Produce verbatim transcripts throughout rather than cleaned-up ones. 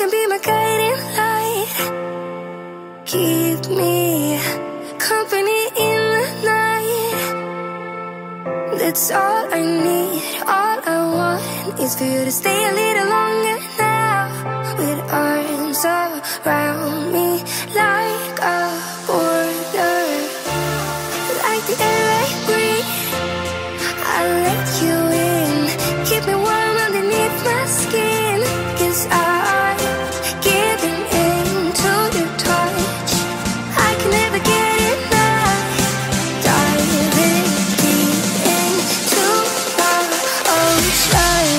can be my guiding light. Keep me company in the night. That's all I need, all I want is for you to stay a little longer now. With arms around me like a border, like the air I breathe. I'll let you in, keep me warm underneath my skin. 'Cause I'm giving in to your touch, I can never get enough. Diving deep into the ocean.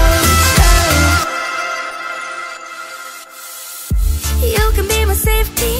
You can be my safety